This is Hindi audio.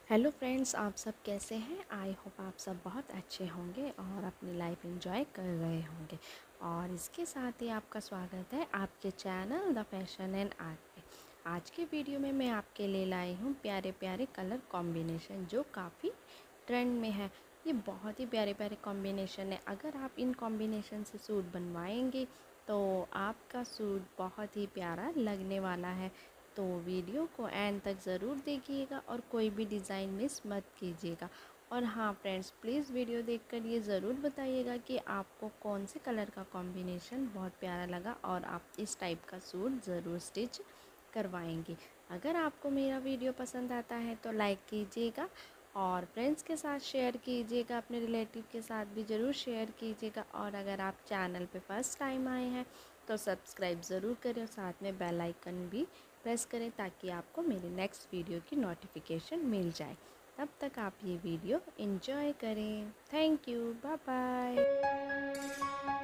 हेलो फ्रेंड्स, आप सब कैसे हैं। आई होप आप सब बहुत अच्छे होंगे और अपनी लाइफ एंजॉय कर रहे होंगे। और इसके साथ ही आपका स्वागत है आपके channel the fashion and art पे। आज के वीडियो में मैं आपके लिए लाई हूँ प्यारे प्यारे कलर कॉम्बिनेशन जो काफ़ी ट्रेंड में है। ये बहुत ही प्यारे प्यारे कॉम्बिनेशन है। अगर आप इन कॉम्बिनेशन से सूट बनवाएंगे तो आपका सूट बहुत ही प्यारा लगने वाला है। तो वीडियो को एंड तक ज़रूर देखिएगा और कोई भी डिज़ाइन मिस मत कीजिएगा। और हाँ फ्रेंड्स, प्लीज़ वीडियो देखकर ये ज़रूर बताइएगा कि आपको कौन से कलर का कॉम्बिनेशन बहुत प्यारा लगा और आप इस टाइप का सूट ज़रूर स्टिच करवाएंगे। अगर आपको मेरा वीडियो पसंद आता है तो लाइक कीजिएगा और फ्रेंड्स के साथ शेयर कीजिएगा, अपने रिलेटिव के साथ भी ज़रूर शेयर कीजिएगा। और अगर आप चैनल पे फर्स्ट टाइम आए हैं तो सब्सक्राइब ज़रूर करें और साथ में बेल आइकन भी प्रेस करें ताकि आपको मेरे नेक्स्ट वीडियो की नोटिफिकेशन मिल जाए। तब तक आप ये वीडियो एंजॉय करें। Thank you, bye bye.